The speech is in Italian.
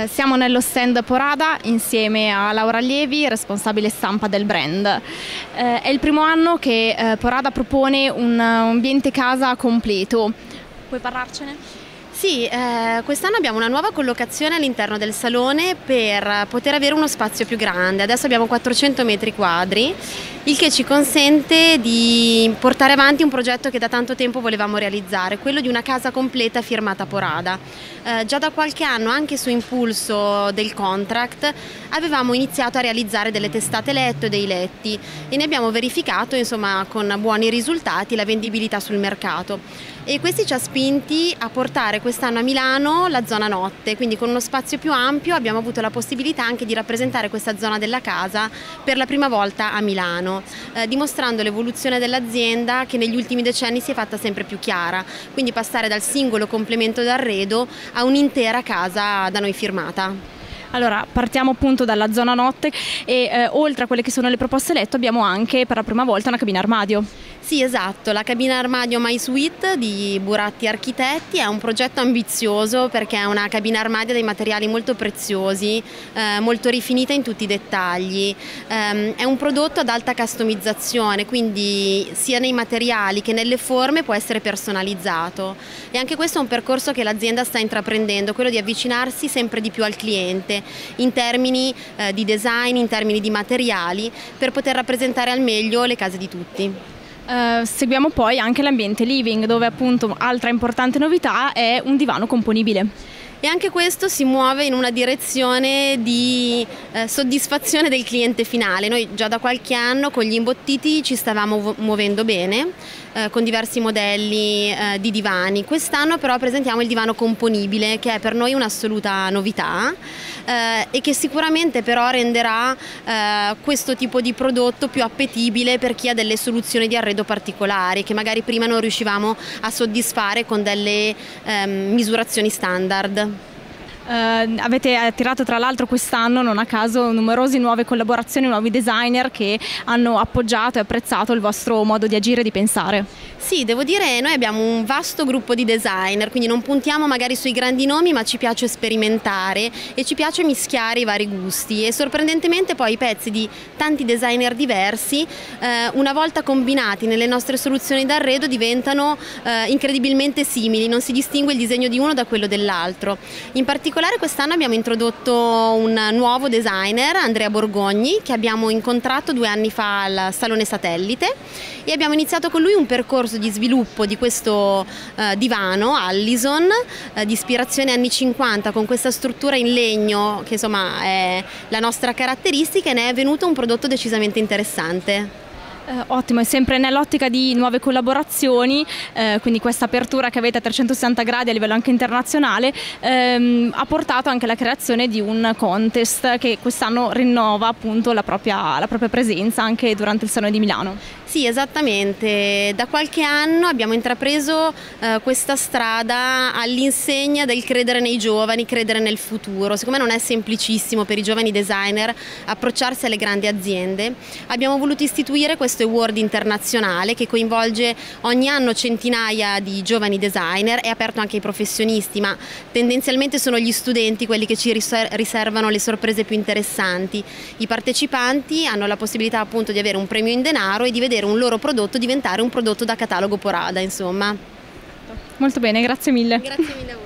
Siamo nello stand Porada insieme a Laura Lievi, responsabile stampa del brand. È il primo anno che Porada propone un ambiente casa completo. Puoi parlarcene? Sì, quest'anno abbiamo una nuova collocazione all'interno del salone per poter avere uno spazio più grande. Adesso abbiamo 400 metri quadri, il che ci consente di portare avanti un progetto che da tanto tempo volevamo realizzare, quello di una casa completa firmata Porada. Già da qualche anno, anche su impulso del contract, avevamo iniziato a realizzare delle testate letto e dei letti e ne abbiamo verificato, insomma, con buoni risultati la vendibilità sul mercato. E questi ci ha spinti a portare quest'anno a Milano la zona notte, quindi con uno spazio più ampio abbiamo avuto la possibilità anche di rappresentare questa zona della casa per la prima volta a Milano, dimostrando l'evoluzione dell'azienda che negli ultimi decenni si è fatta sempre più chiara, quindi passare dal singolo complemento d'arredo a un'intera casa da noi firmata. Allora, partiamo appunto dalla zona notte e oltre a quelle che sono le proposte letto abbiamo anche per la prima volta una cabina armadio. Sì, esatto, la cabina armadio My Suite di Buratti Architetti è un progetto ambizioso perché è una cabina armadio dei materiali molto preziosi, molto rifinita in tutti i dettagli. È un prodotto ad alta customizzazione, quindi sia nei materiali che nelle forme può essere personalizzato. E anche questo è un percorso che l'azienda sta intraprendendo, quello di avvicinarsi sempre di più al cliente in termini di design, in termini di materiali, per poter rappresentare al meglio le case di tutti. Seguiamo poi anche l'ambiente living, dove appunto altra importante novità è un divano componibile. E anche questo si muove in una direzione di soddisfazione del cliente finale. Noi già da qualche anno con gli imbottiti ci stavamo muovendo bene, con diversi modelli di divani. Quest'anno però presentiamo il divano componibile, che è per noi un'assoluta novità e che sicuramente però renderà questo tipo di prodotto più appetibile per chi ha delle soluzioni di arredo particolari che magari prima non riuscivamo a soddisfare con delle misurazioni standard. Avete attirato tra l'altro quest'anno, non a caso, numerose nuove collaborazioni, nuovi designer che hanno appoggiato e apprezzato il vostro modo di agire e di pensare. Sì, devo dire, noi abbiamo un vasto gruppo di designer, quindi non puntiamo magari sui grandi nomi, ma ci piace sperimentare e ci piace mischiare i vari gusti, e sorprendentemente poi i pezzi di tanti designer diversi, una volta combinati nelle nostre soluzioni d'arredo, diventano incredibilmente simili, non si distingue il disegno di uno da quello dell'altro. In particolare quest'anno abbiamo introdotto un nuovo designer, Andrea Borgogni, che abbiamo incontrato 2 anni fa al Salone Satellite, e abbiamo iniziato con lui un percorso di sviluppo di questo divano Allison di ispirazione anni 50, con questa struttura in legno che insomma è la nostra caratteristica, e ne è venuto un prodotto decisamente interessante. Ottimo, e sempre nell'ottica di nuove collaborazioni, quindi questa apertura che avete a 360 gradi a livello anche internazionale ha portato anche alla creazione di un contest che quest'anno rinnova appunto la propria presenza anche durante il Salone di Milano. Sì, esattamente. Da qualche anno abbiamo intrapreso questa strada all'insegna del credere nei giovani, credere nel futuro. Siccome non è semplicissimo per i giovani designer approcciarsi alle grandi aziende, abbiamo voluto istituire questo award internazionale che coinvolge ogni anno centinaia di giovani designer. È aperto anche ai professionisti, ma tendenzialmente sono gli studenti quelli che ci riservano le sorprese più interessanti. I partecipanti hanno la possibilità appunto di avere un premio in denaro e di vedere un loro prodotto diventare un prodotto da catalogo Porada, insomma. Molto bene, grazie mille. Grazie mille a voi.